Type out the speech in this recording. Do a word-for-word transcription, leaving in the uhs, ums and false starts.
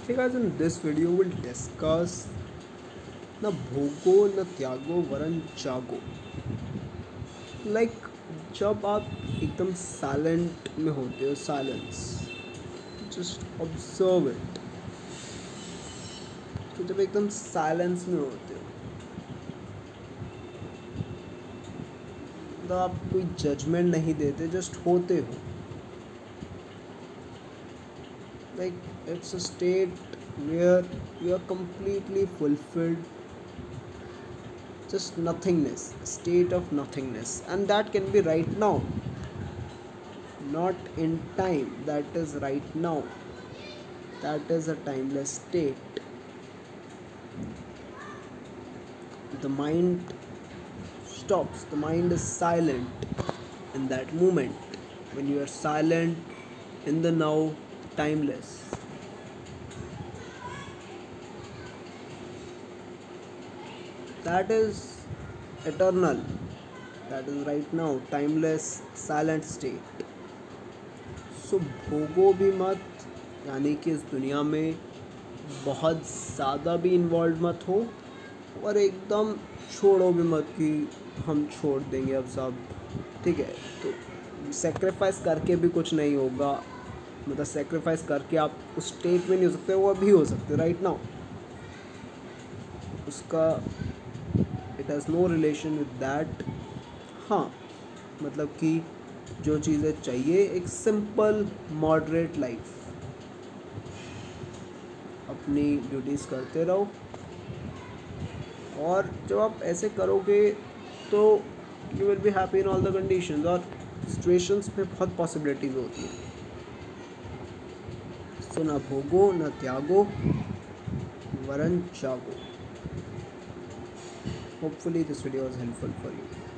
Hey guys, in this video we'll discuss na भोगो न त्यागो वरन जागो. लाइक like, जब आप एकदम साइलेंट में होते हो, साइलेंस, जस्ट ऑब्जर्व इट. तो जब एकदम साइलेंस में होते हो तो आप कोई जजमेंट नहीं देते, जस्ट होते हो. Like it's a state where you are completely fulfilled, just nothingness, state of nothingness, and that can be right now, not in time. That is right now. That is a timeless state. The mind stops, the mind is silent in that moment. When you are silent in the now, timeless. That is eternal. That is right now, timeless, silent state. So भोगो भी मत, यानी कि इस दुनिया में बहुत ज़्यादा भी इन्वॉल्व मत हो, और एकदम छोड़ो भी मत कि हम छोड़ देंगे अब सब. ठीक है, तो सेक्रीफाइस करके भी कुछ नहीं होगा. मतलब सेक्रीफाइस करके आप उस स्टेट में नहीं हो सकते, वो अभी हो सकते राइट नाउ. उसका it has no relation with that. हाँ, मतलब कि जो चीज़ें चाहिए, एक सिंपल मॉडरेट लाइफ, अपनी ड्यूटीज़ करते रहो. और जब आप ऐसे करोगे तो you will be happy in all the conditions. और सिचुएशंस में बहुत पॉसिबिलिटीज़ होती हैं. तो ना भोगो न त्यागो वरन जागो. Hopefully this video was helpful for you.